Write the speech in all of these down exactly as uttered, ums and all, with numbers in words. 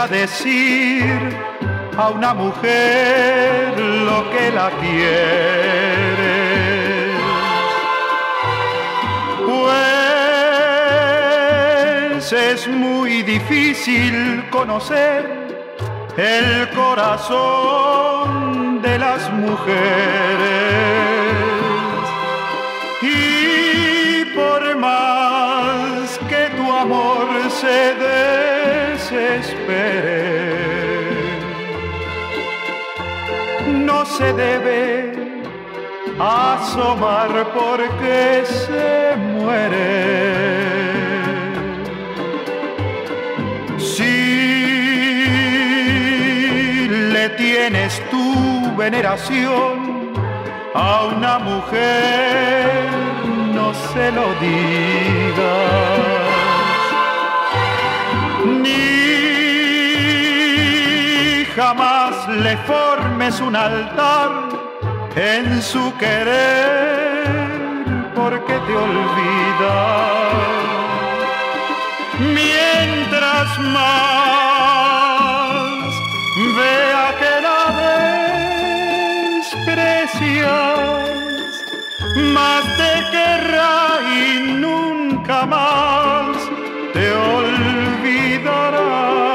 a decir a una mujer lo que la quiere. Pues es muy difícil conocer el corazón de las mujeres, y por más que tu amor se desespere, no se debe asomar porque se muere. Si le tienes tu veneración a una mujer, no se lo digas, ni jamás le formes un altar en su querer, porque te olvidas. Mientras más vea que la desprecias, más te querrá y nunca más te olvidará.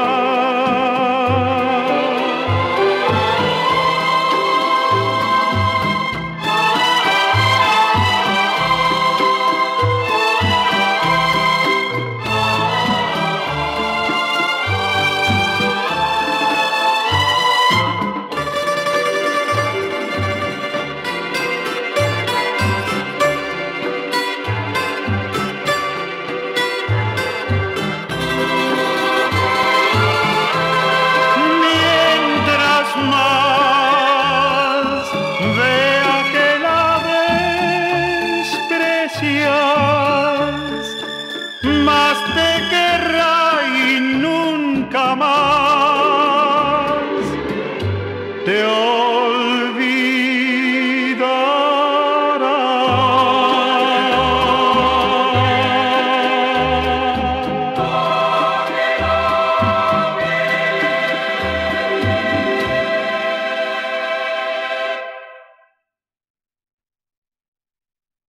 Más te querrá y nunca más te